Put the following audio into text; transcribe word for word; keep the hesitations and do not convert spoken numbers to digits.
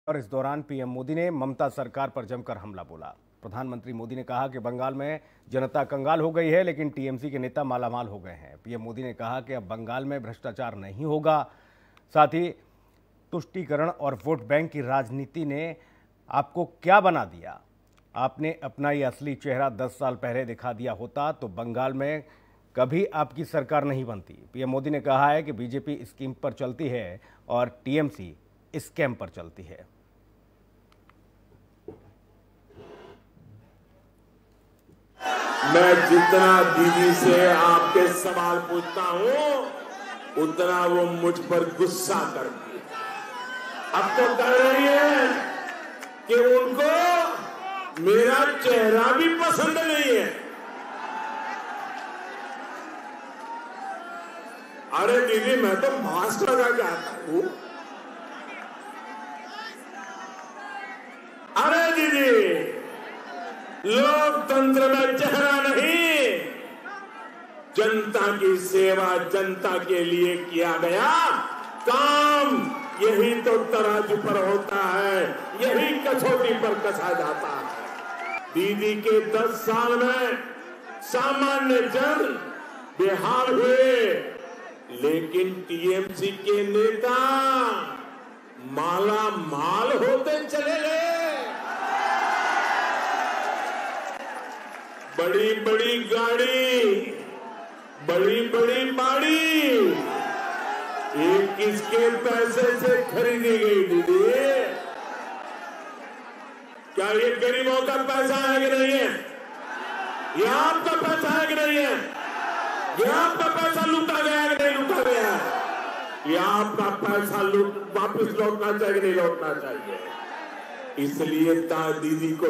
और इस दौरान पीएम मोदी ने ममता सरकार पर जमकर हमला बोला। प्रधानमंत्री मोदी ने कहा कि बंगाल में जनता कंगाल हो गई है, लेकिन टीएमसी के नेता मालामाल हो गए हैं। पीएम मोदी ने कहा कि अब बंगाल में भ्रष्टाचार नहीं होगा। साथ ही तुष्टीकरण और वोट बैंक की राजनीति ने आपको क्या बना दिया? आपने अपना ये असली चेहरा दस साल पहले दिखा दिया होता तो बंगाल में कभी आपकी सरकार नहीं बनती। पीएम मोदी ने कहा है कि बीजेपी स्कीम पर चलती है और टीएमसी स्कैम पर चलती है। मैं जितना दीदी से आपके सवाल पूछता हूं, उतना वो मुझ पर गुस्सा करती है। अब तो कह रही है कि उनको मेरा चेहरा भी पसंद नहीं है। अरे दीदी, मैं तो मास्क लगा के आता हूं। अरे दीदी, लोकतंत्र में चेहरा नहीं, जनता की सेवा, जनता के लिए किया गया काम, यही तो तराजू पर होता है, यही कसौटी पर कसा जाता है। दीदी के दस साल में सामान्य जन बेहाल हुए, लेकिन टीएमसी के नेता माला माल होते चले गए। बड़ी बड़ी गाड़ी, बड़ी बड़ी बाड़ी, ये किसके पैसे से खरीदी गई दीदी? क्या ये गरीबों का पैसा है कि नहीं है? ये आपका पैसा है कि नहीं है? ये आपका पैसा लूटा गया है कि नहीं लूटा गया है? ये आपका पैसा लूट वापस लौटना चाहिए कि नहीं लौटना चाहिए? इसलिए ता दीदी को